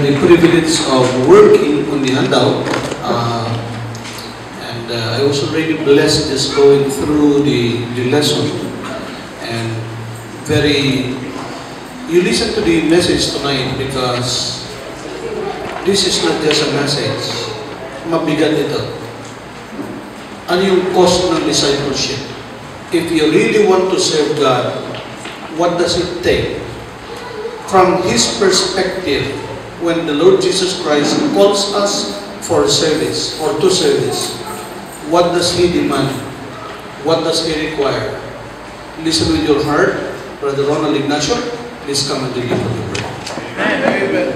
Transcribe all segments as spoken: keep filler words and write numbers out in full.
the privilege of working on the handout, uh, and uh, I was already blessed just going through the, the lesson, and very, you listen to the message tonight because this is not just a message, mabigat ito. Ano yung cost ng discipleship? If you really want to serve God, what does it take? From His perspective, when the Lord Jesus Christ calls us for service or to service, what does He demand? What does He require? Listen with your heart. Brother Ronald Ignacio, please come and deliver the word. Amen.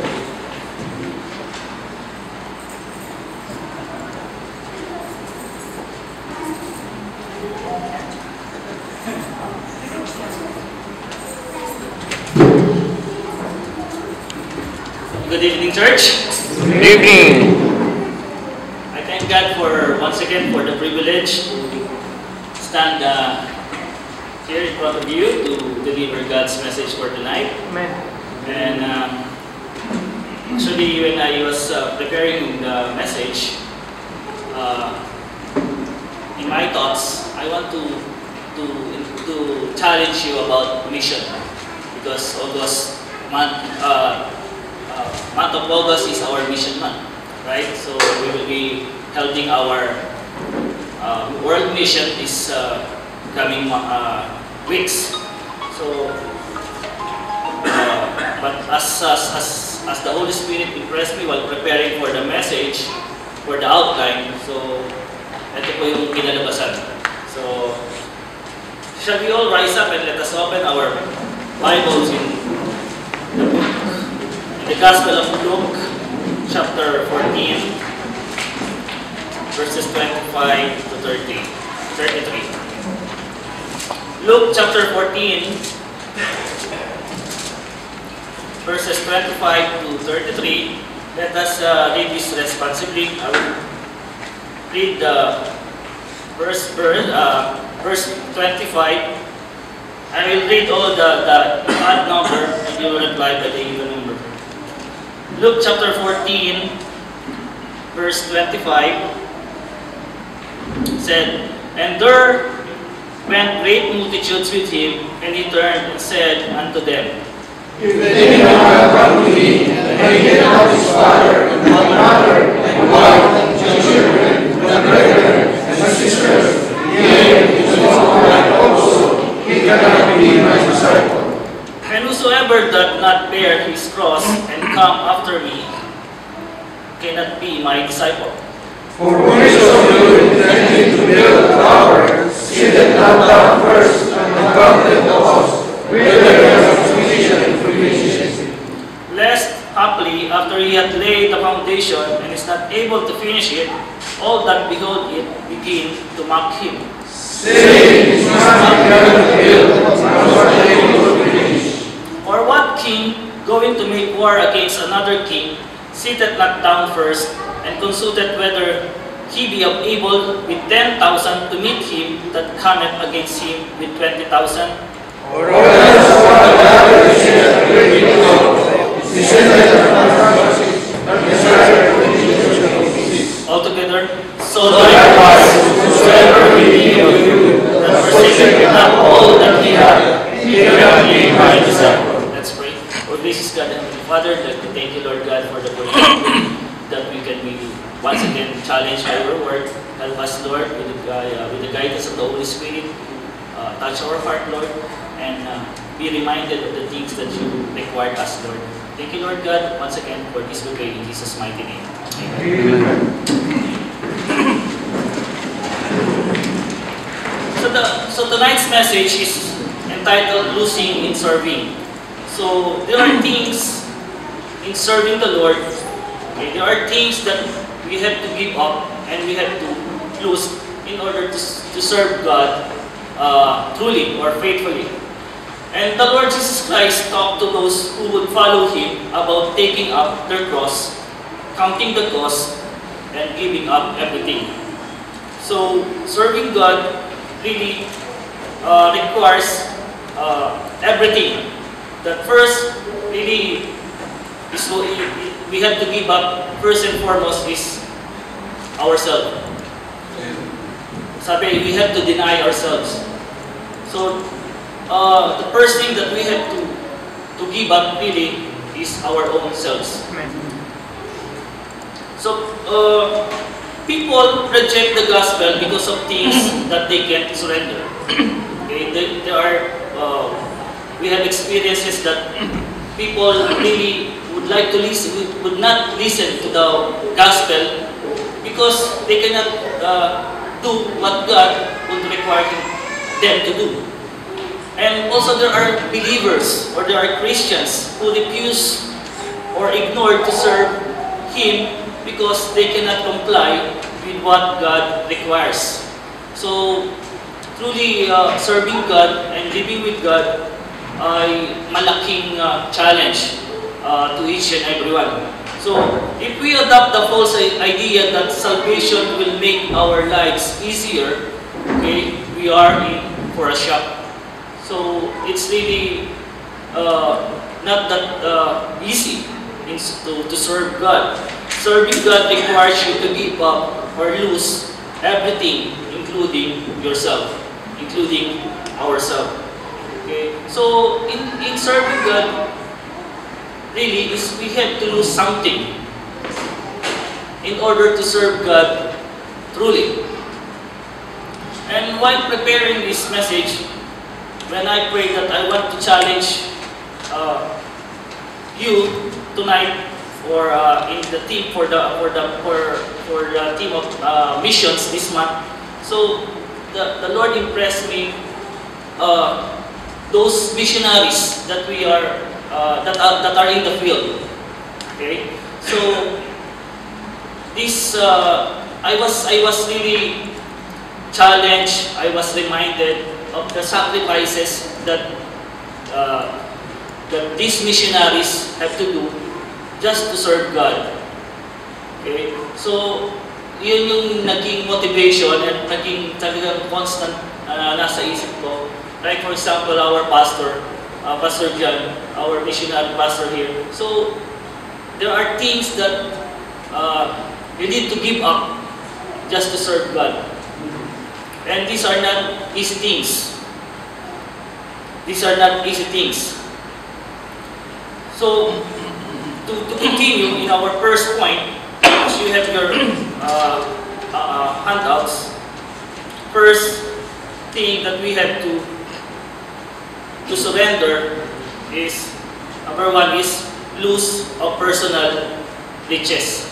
Good evening, church. Good evening. I thank God for once again for the privilege to stand uh, here in front of you to deliver God's message for tonight. Amen. And um, actually, when I was uh, preparing the message, uh, in my thoughts, I want to to to challenge you about mission, because August month. Uh, Uh, month of August is our mission month, right? So we will be holding our uh, world mission this uh, coming uh, weeks. So, uh, but as, as as as the Holy Spirit impressed me while preparing for the message, for the outline. So, ito po yung kinalabasan. So, shall we all rise up and let us open our Bibles in the book. The Gospel of Luke, chapter fourteen, verses twenty-five to thirty, thirty-three. Luke chapter fourteen, verses twenty-five to thirty-three. Let us uh, read this responsibly. I will read the verse, verse, uh, verse twenty-five. I will read all the, the odd number and you will reply by the even number. Luke chapter fourteen, verse twenty-five, said, "And there went great multitudes with him, and he turned and said unto them, If any man come to me, and hate not his father, and mother, and wife, and children, and brethren, and sisters, yea, his own life also, he cannot be my disciple. And whosoever doth not bear his cross and come after me cannot be my disciple. For which of you intending to build a tower, sitteth not down first, and counteth the cost, whether there is sufficient and proficiency. Lest, haply, after he hath laid the foundation and is not able to finish it, all that behold it begin to mock him, saying, It is not begun to build, nor able to finish. Or what king, going to make war against another king, sitteth not down first, and consulteth whether he be able with ten thousand to meet him that cometh against him with twenty thousand? Or else what another sitteth great below, sitteth not first, but desireth to be. Altogether, so likewise, whosoever will be of you, that forsaketh not all that he hath, he cannot be my disciple. Let's pray. Lord, gracious God and Heavenly Father, let me thank you, Lord God, for the opportunity that we can be once again challenged by your word. Help us, Lord, with the, uh, with the guidance of the Holy Spirit. Uh, touch our heart, Lord, and uh, be reminded of the things that you required us, Lord. Thank you, Lord God, once again for this we pray in Jesus' mighty name. Amen. Amen. So, the, so tonight's message is entitled Losing in Serving. So there are things in serving the Lord, okay, there are things that we have to give up and we have to lose in order to, to serve God uh, truly or faithfully. And the Lord Jesus Christ talked to those who would follow Him about taking up their cross, counting the cost, and giving up everything. So serving God really uh, requires uh, everything. That first really is we have to give up first and foremost is ourselves. Sabi, we have to deny ourselves. So, uh, the first thing that we have to to give up really is our own selves. So, uh, people reject the gospel because of things that they can't surrender. Okay, there, there are, uh, we have experiences that people really would like to listen, would not listen to the gospel because they cannot uh, do what God would require them to do. And also there are believers or there are Christians who refuse or ignore to serve Him because they cannot comply with what God requires. So, truly uh, serving God and living with God ay malaking uh, challenge uh, to each and everyone. So, if we adopt the false idea that salvation will make our lives easier, okay, we are in for a shock. So, it's really uh, not that uh, easy to, to serve God. Serving God requires you to give up or lose everything, including yourself, including ourselves. Okay? So, in, in serving God, really, is we have to lose something in order to serve God truly. And while preparing this message, when I pray that I want to challenge uh, you tonight, or uh, in the team for the for the for for the team of uh, missions this month. So the the Lord impressed me uh, those missionaries that we are. Uh, that, are, that are in the field. Okay, so this uh, I was I was really challenged. I was reminded of the sacrifices that uh, that these missionaries have to do just to serve God. Okay, so yun yung naging motivation at naging talagang constant uh, nasa isip ko. Like for example, our pastor. Uh, Pastor John, our missionary pastor here. So, there are things that uh, you need to give up just to serve God. And these are not easy things. These are not easy things. So, to, to continue in our first point, as you have your uh, uh, handouts, first thing that we have to to surrender is, number one is lose of personal riches.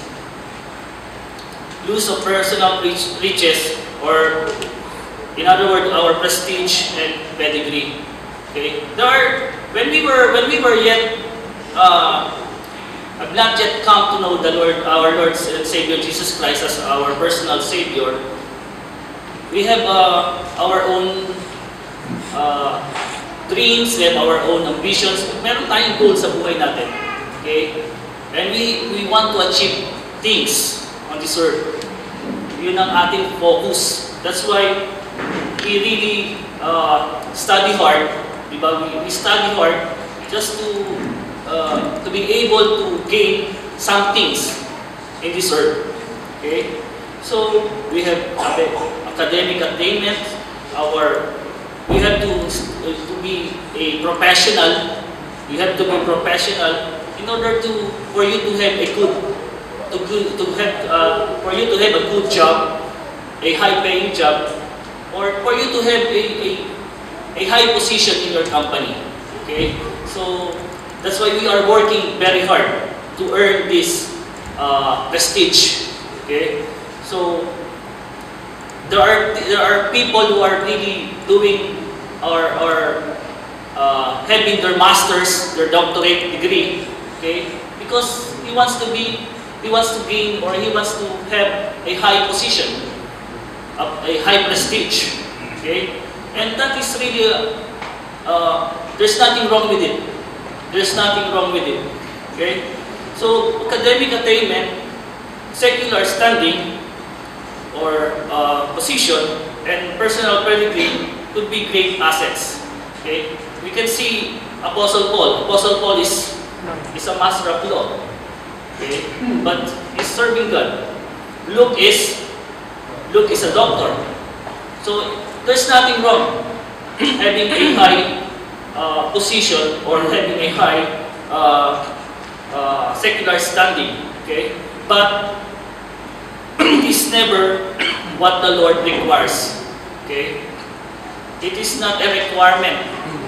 Lose of personal riches, or in other words, our prestige and pedigree. Okay, there are when we were when we were yet uh, have not yet come to know the Lord, our Lord and Savior Jesus Christ as our personal Savior. We have uh, our own. Uh, dreams, we have our own ambitions. Meron tayong goals sa buhay natin. Okay? And we we want to achieve things on this earth. Yun ang ating focus. That's why we really uh, study hard. Diba? We, we study hard just to uh, to be able to gain some things in this earth. Okay? So, we have academic attainment, our we have to, uh, to be a professional. You have to be professional in order to for you to have a good to good to have uh, for you to have a good job, a high-paying job, or for you to have a, a a high position in your company. Okay, so that's why we are working very hard to earn this uh, prestige. Okay, so there are there are people who are really doing or, or uh, having their masters, their doctorate degree, okay? Because he wants to be, he wants to gain or he wants to have a high position, a, a high prestige, okay? And that is really, uh, uh, there's nothing wrong with it. There's nothing wrong with it, okay? So academic attainment, secular standing, or uh, position, and personal pedigree could be great assets. Okay, we can see Apostle Paul. Apostle Paul is is a master of law. Okay? But is serving God. Luke is Luke is a doctor. So there's nothing wrong having a high uh, position or having a high uh, uh, secular standing. Okay? But it is never what the Lord requires. Okay? It is not a requirement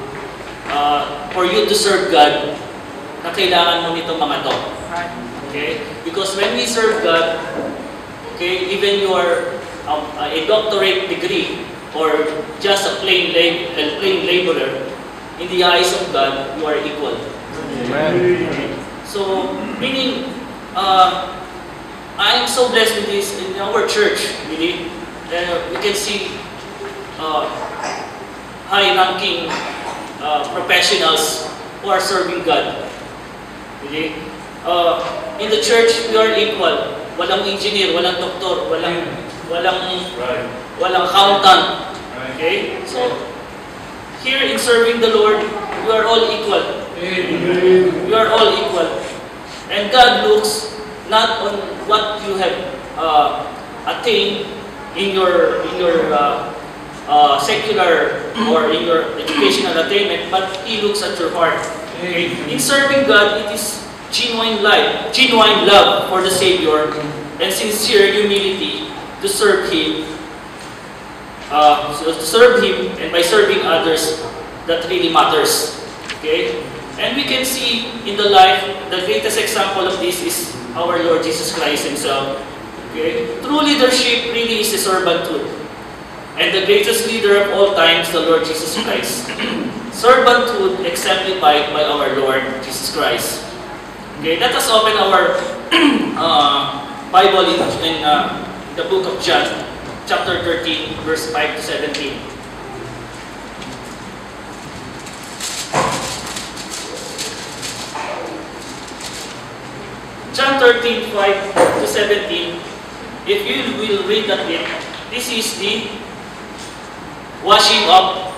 uh, for you to serve God na kailangan mo nito mga to. Okay? Because when we serve God, okay, even you are um, a doctorate degree or just a plain, lab a plain laborer, in the eyes of God, you are equal. Amen. So, meaning, uh, I am so blessed with this in our church, really. Uh, we can see uh, high-ranking uh, professionals who are serving God. Really. Uh, in the church, we are equal. Walang engineer, walang doktor, walang walang Right. walang accountant. Okay? So, here in serving the Lord, we are all equal. Amen. We are all equal. And God looks not on what you have uh, attained in your in your uh, uh, secular or in your educational attainment, but He looks at your heart. Okay? In serving God, it is genuine life, genuine love for the Savior, and sincere humility to serve Him. Uh, so to serve Him, and by serving others, that really matters. Okay, and we can see in the life, the greatest example of this is our Lord Jesus Christ Himself. Okay, true leadership really is a servanthood, and the greatest leader of all times, the Lord Jesus Christ. Servanthood exemplified by our Lord Jesus Christ. Okay, let us open our uh, Bible in, in uh, the book of John, chapter thirteen, verse five to seventeen. John thirteen, five to seventeen, if you will read that bit, this is the washing up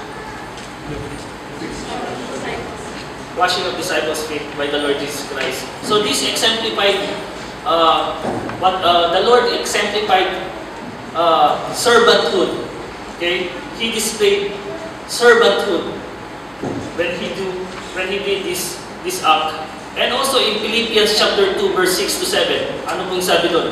washing of disciples' feet by the Lord Jesus Christ. So this exemplified uh, what uh, the Lord exemplified uh, servanthood. Okay, He displayed servanthood when he do when he did this this act. And also in Philippians chapter two, verse six to seven, ano pong sabi doon?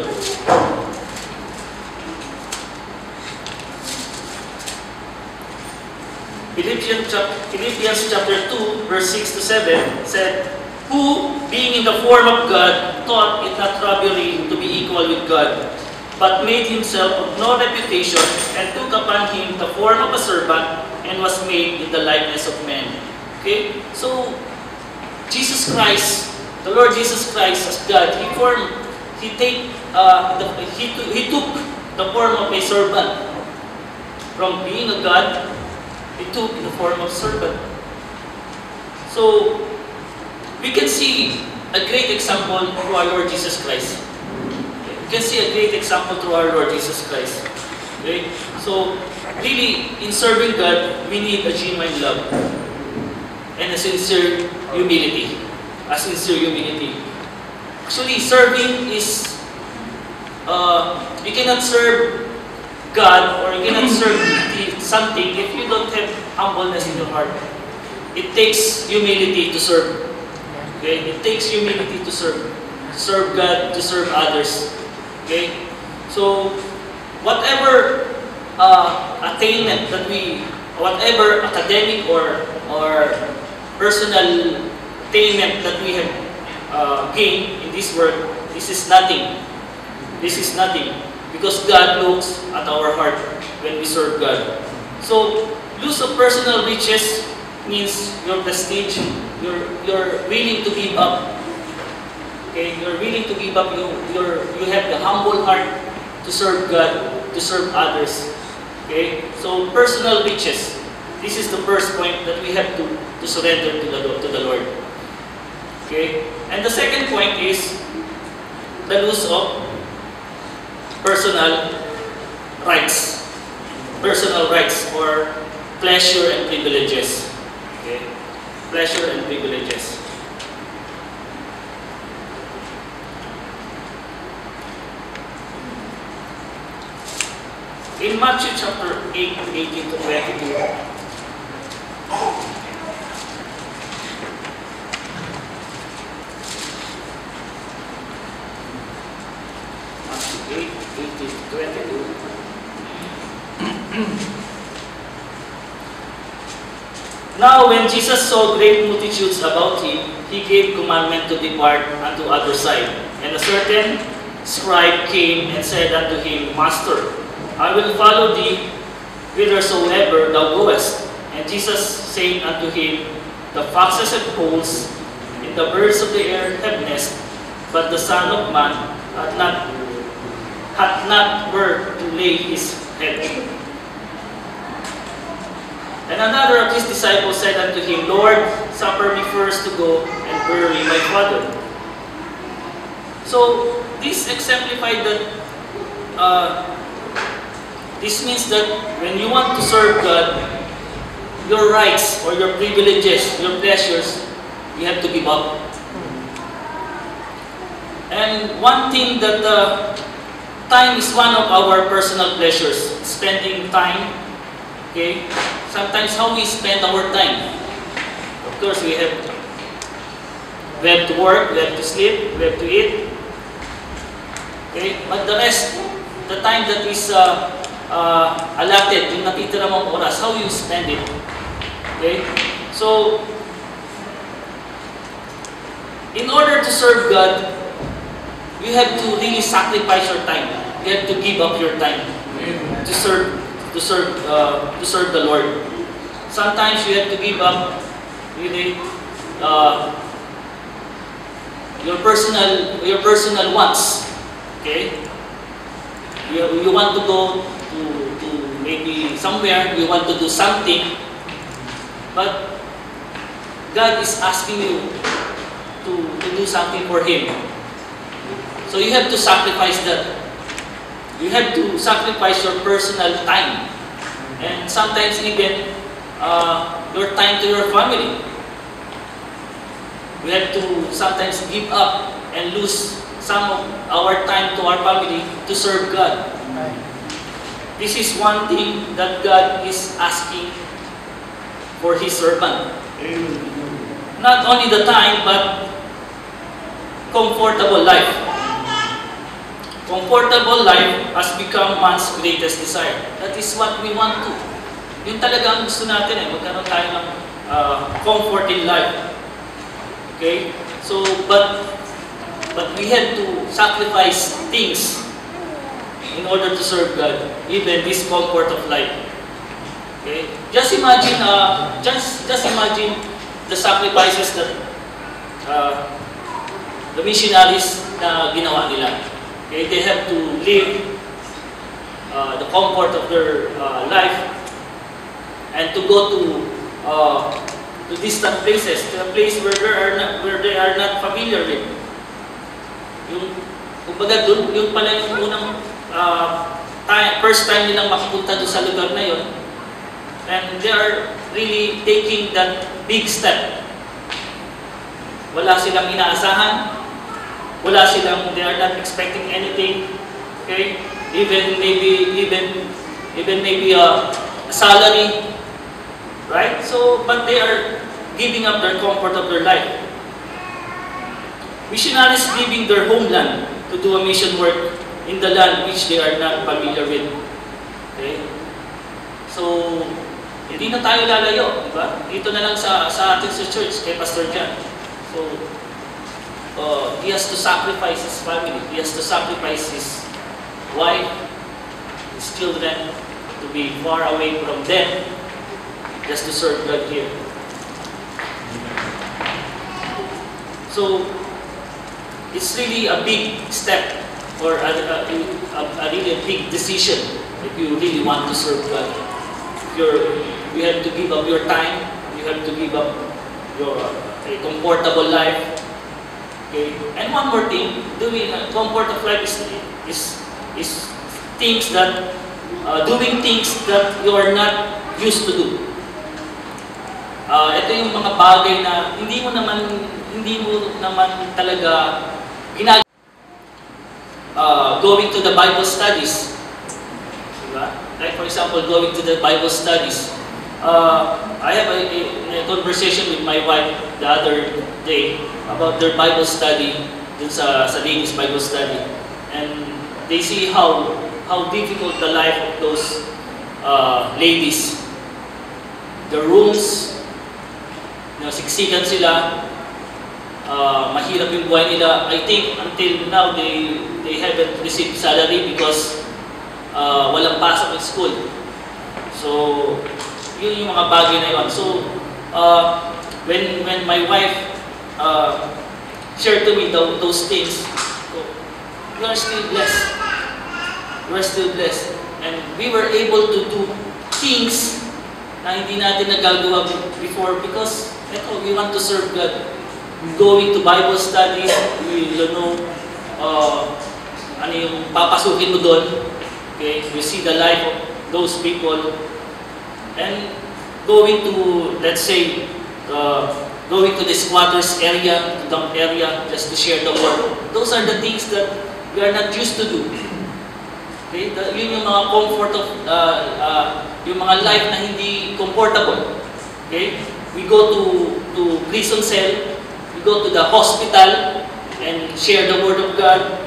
Philippians, Philippians chapter two, verse six to seven said, who, being in the form of God, thought it not robbery to be equal with God, but made himself of no reputation, and took upon him the form of a servant, and was made in the likeness of men. Okay? So, Jesus Christ, the Lord Jesus Christ as God, He formed, He take, uh, the, he, he took the form of a servant. From being a God, He took the form of servant. So, we can see a great example through our Lord Jesus Christ. We can see a great example through our Lord Jesus Christ. Okay? So, really, in serving God, we need a genuine love and a sincere humility. A sincere humility. Actually, serving is, uh, you cannot serve God or you cannot serve something if you don't have humbleness in your heart. It takes humility to serve. Okay? It takes humility to serve. To serve God, to serve others. Okay? So, whatever uh, attainment that we, whatever academic or or personal attainment that we have uh, gained in this world, this is nothing. This is nothing. Because God looks at our heart when we serve God. So, lose of personal riches means your prestige, you're, you're willing to give up. Okay, you're willing to give up, you, you're, you have the humble heart to serve God, to serve others. Okay, so personal riches, this is the first point that we have to, to surrender to the, to the Lord. Okay, and the second point is the loss of personal rights. Personal rights or pleasure and privileges. Okay? Pleasure and privileges. in Matthew chapter eight, eighteen to twenty-two, Matthew eight, eighteen to twenty-two, Now when Jesus saw great multitudes about him, he gave commandment to depart unto other side. And a certain scribe came and said unto him, Master, I will follow thee whithersoever thou goest. And Jesus said unto him, The foxes have holes, and the birds of the air have nests, but the Son of Man hath not, hath not where to lay his head. And another of his disciples said unto him, Lord, suffer me first to go and bury my father. So, this exemplified that, uh, this means that when you want to serve God, your rights or your privileges, your pleasures, you have to give up. And one thing that uh, time is one of our personal pleasures, spending time, okay? Sometimes how we spend our time. Of course, we have, we have to work, we have to sleep, we have to eat. Okay? But the rest, the time that is uh, uh, allotted, yung natitira mong oras, how you spend it. Okay? So, in order to serve God, you have to really sacrifice your time. You have to give up your time to serve to serve uh, to serve the Lord. Sometimes you have to give up really uh, your personal your personal wants. Okay, you, you want to go to, to maybe somewhere, you want to do something, but God is asking you to, to do something for Him. So you have to sacrifice that. You have to sacrifice your personal time, and sometimes even uh, your time to your family. We have to sometimes give up and lose some of our time to our family to serve God. This is one thing that God is asking for His servant. Not only the time, but comfortable life. Comfortable life has become man's greatest desire. That is what we want to. Yun talaga ang gusto natin eh, magkaroon tayo ng uh, comfort in life. Okay? So, but, but we have to sacrifice things in order to serve God, even this comfort of life. Okay? Just imagine, uh, just, just imagine the sacrifices that uh, the missionaries na ginawa nila. Okay, they have to leave uh, the comfort of their uh, life and to go to uh, to distant places, to a place where they are not, where they are not familiar with. Yung, kumbaga dun, yun pala yung unang uh, time, first time nilang makapunta doon sa lugar na yun, and they are really taking that big step. Wala silang inaasahan. Wala silang, they are not expecting anything, okay? Even maybe, even, even maybe a, a salary, right? So, but they are giving up their comfort of their life. Missionaries leaving their homeland to do a mission work in the land which they are not familiar with, okay? So, hindi na tayo lalayo, di ba? Dito na lang sa, sa atin sa church, kay Pastor John. So, Uh, he has to sacrifice his family. He has to sacrifice his wife, his children, to be far away from them, just to serve God here. So, it's really a big step, or a, a, a, a really a big decision if you really want to serve God. You're, you have to give up your time. You have to give up your a comfortable life. Okay. And one more thing, doing uh, comfort of life is is is things that uh, doing things that you are not used to do. Uh, ito yung mga bagay na hindi mo naman hindi mo naman talaga ginagawa. Uh, going to the Bible studies, diba? like for example, going to the Bible studies. Uh, I have a, a, a conversation with my wife the other day about their Bible study, dun sa, sa ladies Bible study. And they see how how difficult the life of those uh, ladies. The rooms, siksikan sila, uh, mahirap yung buhay nila. I think until now they they haven't received salary because uh, walang pasok in school. So yun yung mga bagay na yun. So uh, when when my wife uh, shared to me the, those things, so, we are still blessed. We are still blessed, and we were able to do things na hindi natin nagagawa before because eto, we want to serve God. Going to Bible studies, we you know, uh, ano yung papasukin mo doon. Okay, we see the life of those people, and going to, let's say, uh, going to the squatters area, to dump area, just to share the word. Those are the things that we are not used to do. Okay, the, yun yung mga comfort of, uh, uh, yung mga life na hindi comfortable. Okay, we go to to prison cell, we go to the hospital and share the word of God.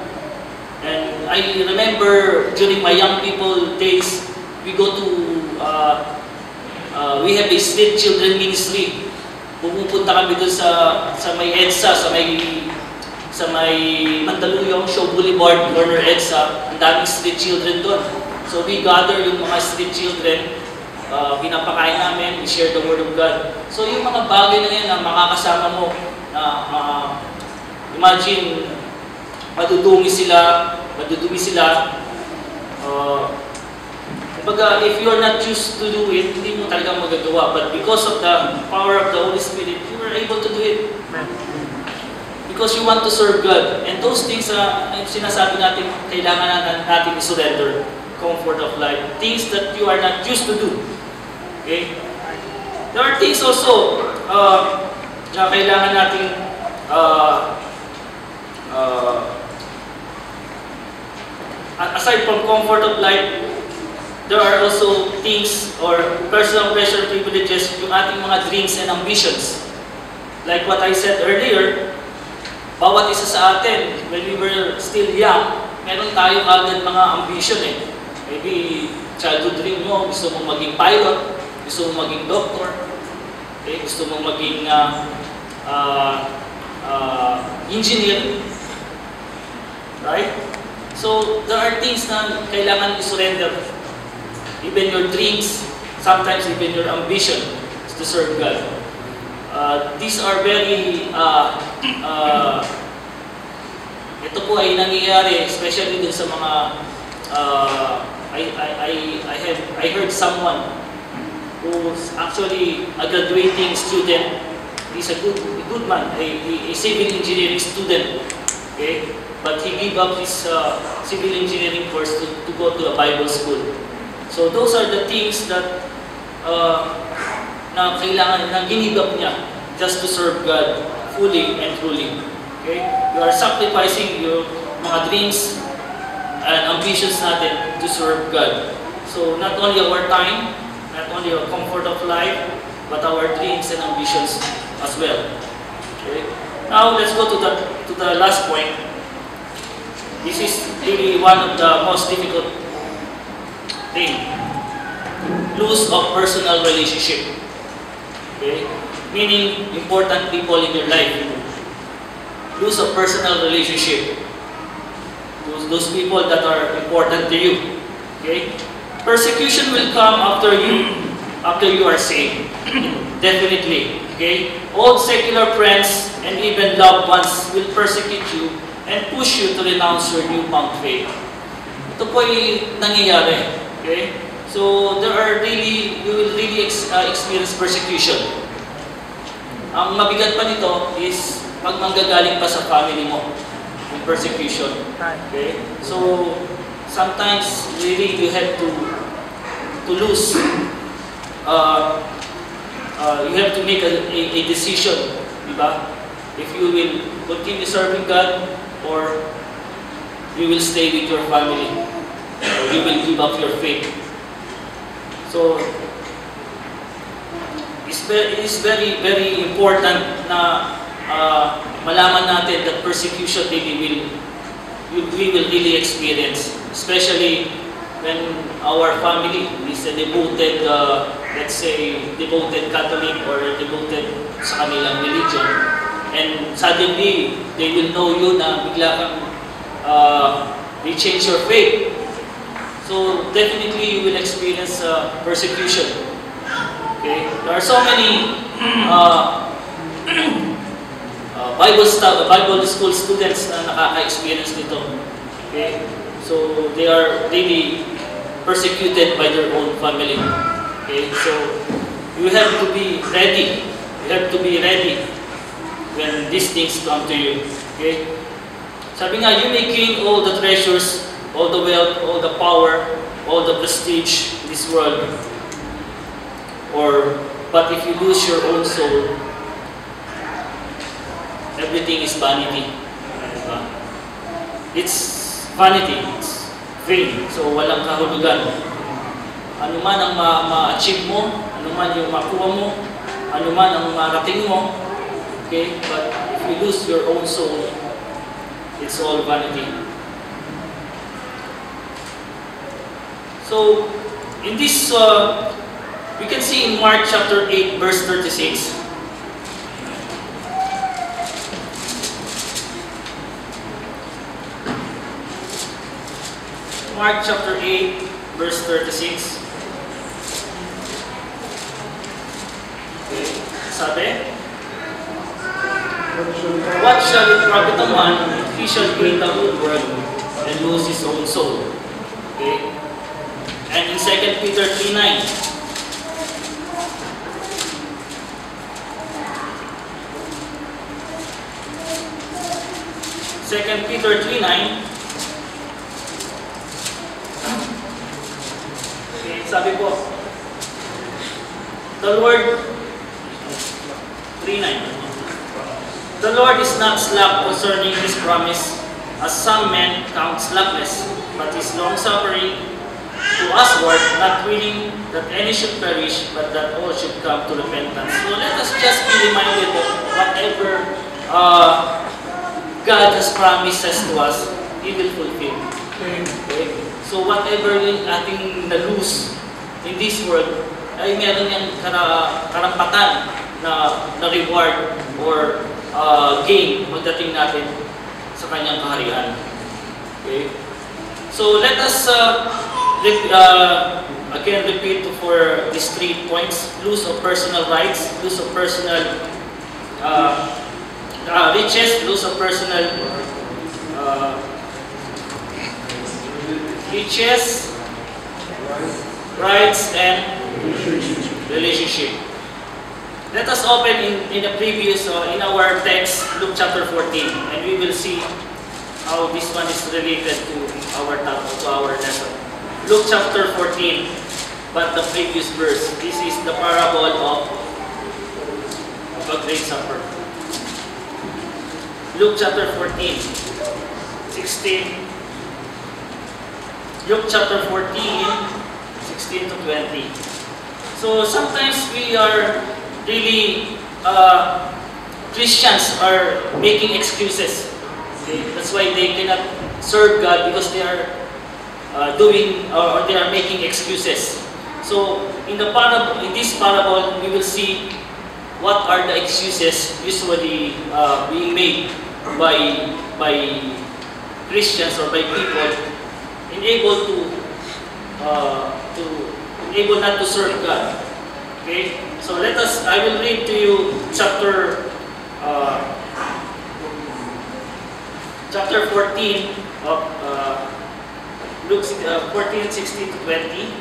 And I remember during my young people days, we go to uh, uh, we have a street children ministry. Pumupunta kami doon sa sa may EDSA, sa may sa may Mandaluyong, Show Boulevard, corner EDSA. Ang daming street children doon. So we gather yung mga street children, uh, pinapakain namin, we share the word of God. So yung mga bagay na yan na makakasama mo, na uh, imagine, madudumi sila, madudumi sila. Uh, Kumbaga, if you're not used to do it, hindi mo talaga magagawa. But because of the power of the Holy Spirit, you were able to do it. Because you want to serve God. And those things na uh, sinasabi natin, kailangan natin, natin i-surrender. Comfort of life. Things that you are not used to do. Okay? There are things also uh, na kailangan natin uh, uh, aside from comfort of life, there are also things or personal pleasure privileges, yung ating mga dreams and ambitions. Like what I said earlier, bawat isa sa atin, when we were still young, meron tayo agad mga ambition eh. Maybe childhood dream mo, gusto mong maging pilot, gusto mong maging doctor, okay? Gusto mong maging uh, uh, uh, engineer, right? So there are things na kailangan i-surrender. Even your dreams, sometimes even your ambition is to serve God. Uh, these are very, uh, uh, ito po ay nangyayari, especially dun sa mga, uh, I, I, I, I, have, I heard someone who's actually a graduating student. He's a good, a good man, a, a civil engineering student. Okay? But he gave up his uh, civil engineering course to, to go to a Bible school. So those are the things that uh, na kailangan, na ginigap niya just to serve God fully and truly. Okay? You are sacrificing your mga dreams and ambitions natin to serve God. So not only our time, not only our comfort of life, but our dreams and ambitions as well. Okay? Now let's go to the to the last point. This is really one of the most difficult thing. Lose of personal relationship. Okay? Meaning, important people in your life. Lose of personal relationship. Those, those people that are important to you. Okay? Persecution will come after you, after you are saved. Definitely. Okay? Old secular friends and even loved ones will persecute you and push you to renounce your newfound faith. Ito po ay nangyayari. Okay? So, there are really, you will really ex, uh, experience persecution. Ang mabigat pa nito is pag manggagaling pa sa family mo, yung persecution. Okay? So, sometimes really you have to to lose. Uh, uh, you have to make a, a, a decision, diba? If you will continue serving God or you will stay with your family or you will give up your faith. So, it's very, it's very, very important na uh, malaman natin that persecution really will, we will really experience, especially when our family is a devoted, uh, let's say, devoted Catholic or devoted sa kanilang religion. And suddenly, they will know you na bigla kang, uh, they change your faith. So, definitely, you will experience uh, persecution. Okay? There are so many uh, uh, Bible, stu- Bible school students na nakaka-experience nito. Okay? So, they are really persecuted by their own family. Okay? So, you have to be ready. You have to be ready when these things come to you. Okay? Sabi nga, you may gain all the treasures, all the wealth, all the power, all the prestige in this world. Or, but if you lose your own soul, everything is vanity. Diba? It's vanity. It's vain. So, walang kahulugan. Ano man ang ma- ma-achieve mo, ano man yung makuha mo, ano man ang marating mo, okay? But if you lose your own soul, it's all vanity. So, in this, uh, we can see in Mark chapter eight, verse thirty-six. Mark chapter eight, verse thirty-six. Okay. Sabi, what shall it profit a man if he shall gain the whole world and lose his own soul? Okay. And in Second Peter three nine, Second Peter three nine, okay, sabi po, the Lord, three nine, the Lord is not slack concerning His promise, as some men count slackness, but is long-suffering to usward, not willing that any should perish, but that all should come to repentance. So let us just be reminded that whatever uh, God has promises to us, He will fulfill. Okay? So whatever yung ating na-lose in this world, ay meron yung kara- karampatan na, na reward or uh, gain magdating natin sa kanyang kaharian. Okay? So let us uh, rep- uh, again repeat for these three points: lose of personal rights, lose of personal uh, uh, riches, lose of personal uh, riches, rights, and relationship. Let us open in, in the previous, uh, in our text, Luke chapter fourteen, and we will see how this one is related to our topic, to our lesson. Luke chapter fourteen, but the previous verse. This is the parable of, of a great supper. Luke chapter fourteen, sixteen. Luke chapter fourteen, sixteen to twenty. So sometimes we are really, uh, Christians are making excuses. Okay? That's why they cannot serve God, because they are uh, doing or they are making excuses. So in the parable, in this parable, we will see what are the excuses usually uh, being made by by Christians or by people unable to uh, to able not to serve God. Okay, so let us. I will read to you chapter uh, chapter fourteen of uh, Luke uh, fourteen, sixteen to twenty.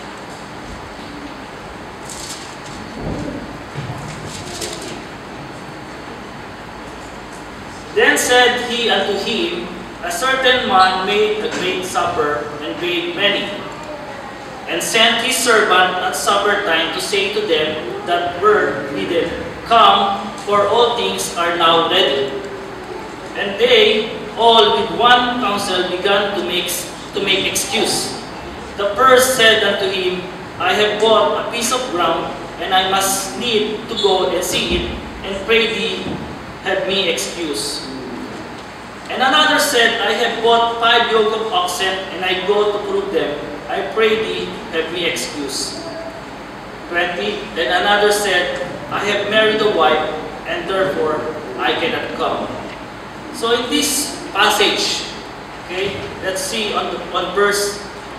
Then said he unto him, a certain man made a great supper and bade many, and sent his servant at supper time to say to them that were needed, come, for all things are now ready. And they all with one counsel began to make to make excuse. The first said unto him, I have bought a piece of ground, and I must need to go and see it, and pray thee, have me excused. And another said, I have bought five yoke of oxen, and I go to prove them. I pray thee, have me excused. twenty. Then another said, I have married a wife, and therefore I cannot come. So in this passage, okay, let's see on, the, on verse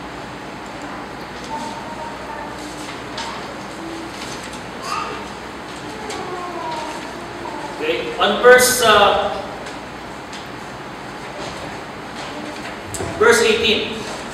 okay, on verse uh, verse eighteen.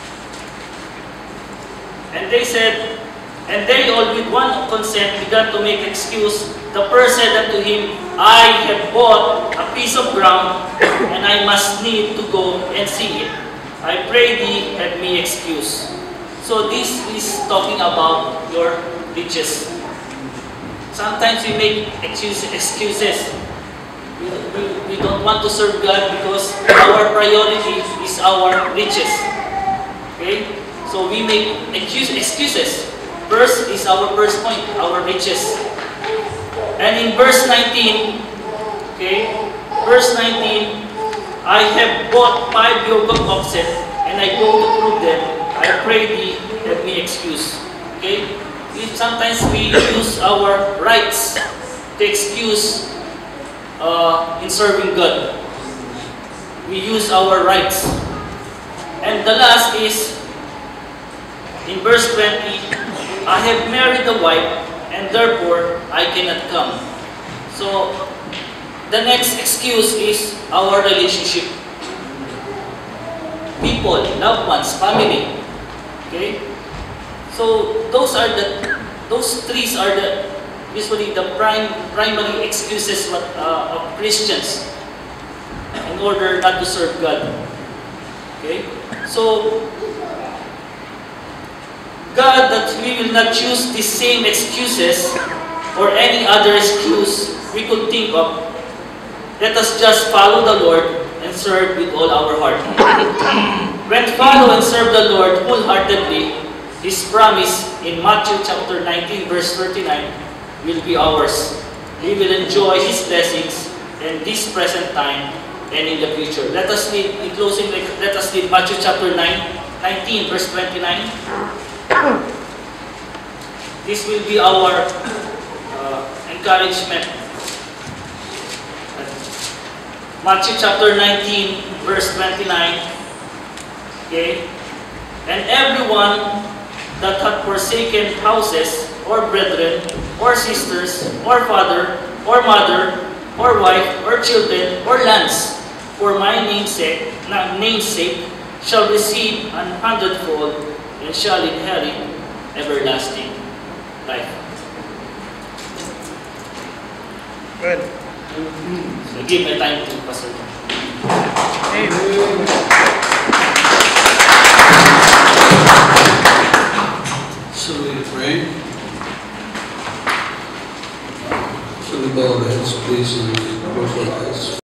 And they said, and they all with one consent began to make excuse. The first said unto him, I have bought a piece of ground, and I must need to go and see it. I pray thee, have me excuse. So this is talking about your riches. Sometimes we make excuse, excuses. We, we, we don't want to serve God because our priority is our riches. Okay? So we make excuse, excuses. First is our first point, our riches. And in verse nineteen, okay, verse nineteen, I have bought five yoke of oxen, and I go to prove them. I pray thee, have me excuse. Okay? We, sometimes we use our rights to excuse uh, in serving God. We use our rights. And the last is, in verse twenty, I have married a wife, and therefore I cannot come. So, the next excuse is our relationship. People, loved ones, family. Okay? So, those are the, those three are the, usually the prime, primary excuses uh, of Christians in order not to serve God. Okay? So, God, that we will not choose the same excuses or any other excuse we could think of. Let us just follow the Lord and serve with all our heart. When follow and serve the Lord wholeheartedly, His promise in Matthew chapter nineteen verse thirty-nine will be ours. We will enjoy His blessings in this present time and in the future. Let us read, in closing, let us read Matthew chapter nine, nineteen verse twenty-nine. This will be our uh, encouragement. Matthew chapter nineteen, verse twenty-nine. Okay? And everyone that hath forsaken houses, or brethren, or sisters, or father, or mother, or wife, or children, or lands, for my name's sake, name's sake, shall receive an hundredfold, and shall inherit everlasting life. Good. So give me time to Pastor. Amen. So we pray. So we bow our heads, please, and close our eyes.